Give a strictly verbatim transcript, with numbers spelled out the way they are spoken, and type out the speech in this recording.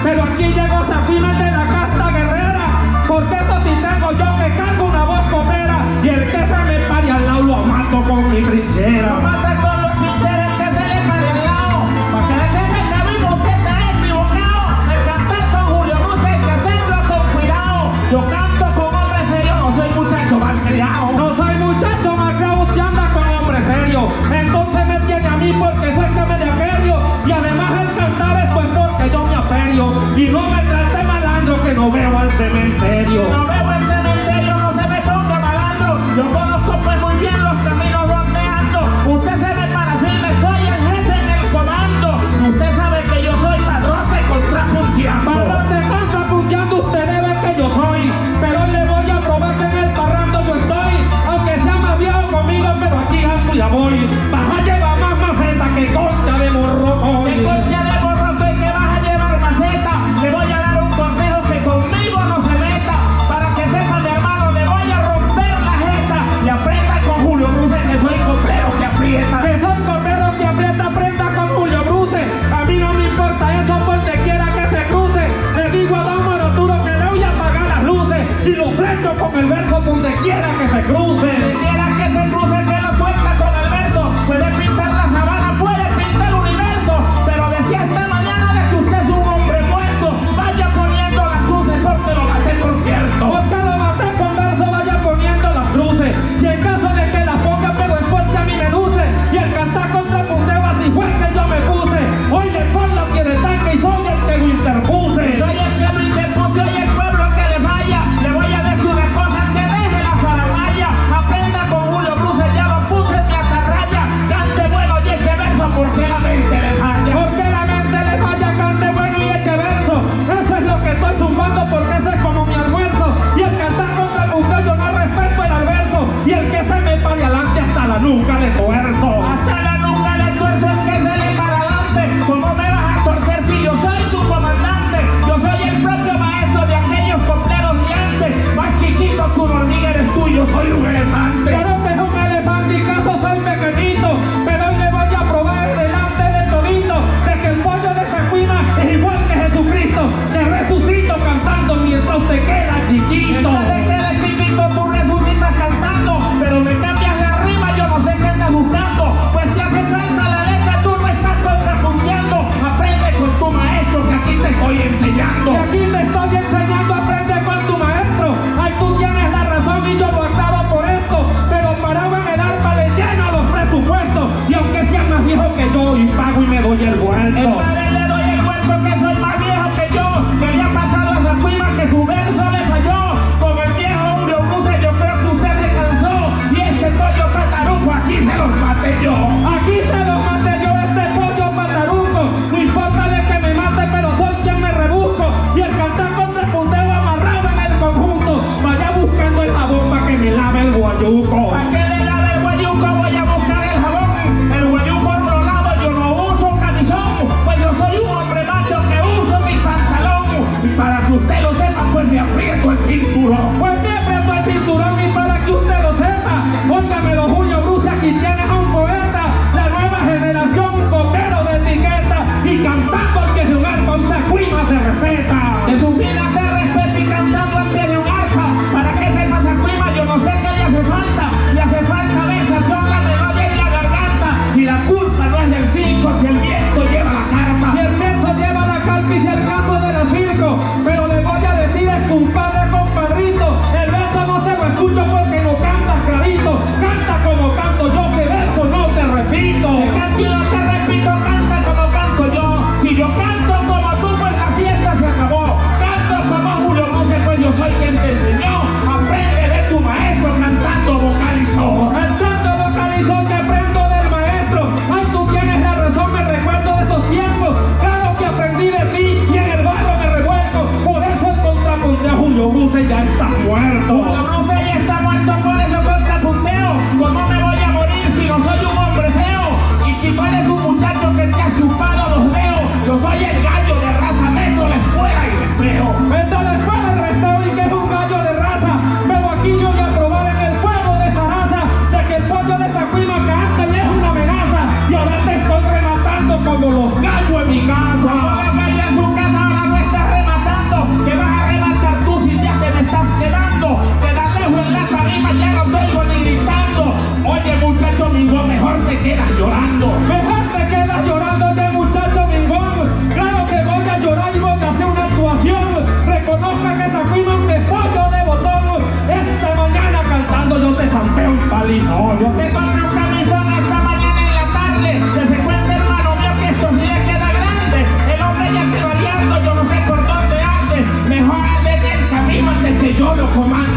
pero aquí llegó Zafina de la casta guerrera, porque eso sí tengo yo que cargo una voz copera, y el que se me pare al lado lo mato con mi trinchera. Lo mata con los trincheras que se le pare al lado, para que le deje el camino que está equivocado. El cantar con Julio Bruce hay que hacerlo con cuidado. Yo canto con hombre serio, no soy muchacho malcriado. No soy muchacho malcriado que anda con hombre serio, entonces me tiene a mí porque sé que me de aquello, y además el cantar es pues porque yo me aferio, y no me trate malandro que no veo al cementerio. No veo el cementerio, no se me ponga malandro. Yo conozco pues muy bien los caminos donde ando. Usted se me para decirme, soy el jefe en el comando. Usted sabe que yo soy padrote contrapunteando. Padrote contrapunteando usted debe que yo soy, pero hoy le voy a probar que en el parrando yo estoy, aunque sea más viejo conmigo, pero aquí ando y ya voy. Vas a llevar más maceta que concha de morrocoy. Que concha de morrocoy que vas a llevar maceta. Le voy a dar un consejo que conmigo no se meta. Para que sepa mi hermano, le voy a romper la jeta. Y aprieta con Julio Bruce, que soy copero que aprieta. Que soy copero que aprieta, aprenda con Julio Bruce. A mí no me importa eso porque quiera que se cruce. Le digo a Don Moroturo que le voy a apagar las luces y lo flecho con el verso donde quiera que se cruce. Donde quiera que se cruce, que lo suelta con el verso. Puede pintar la sabana, puede pintar el universo, pero decía esta mañana de que usted es un hombre muerto. Vaya poniendo las cruces porque lo maté por cierto. Porque lo maté con verso, vaya poniendo las cruces. Y en caso de que las ponga, pero es porque a mí me luce. Y el cantar contra punteo así fue que yo me puse. Oye, por la piel de tanque y soy el que lo interpuse. Soy el que lo interpuse, oye el pueblo que le vaya. Le voy a decir una cosa, que deje la faramaya. Yo te compré un camisón esta mañana en la tarde. Que se cuenta, hermano mío, que estos días queda grande. El hombre ya se va liando, yo no sé por dónde ande. Mejor ande en el camino antes que yo lo comande.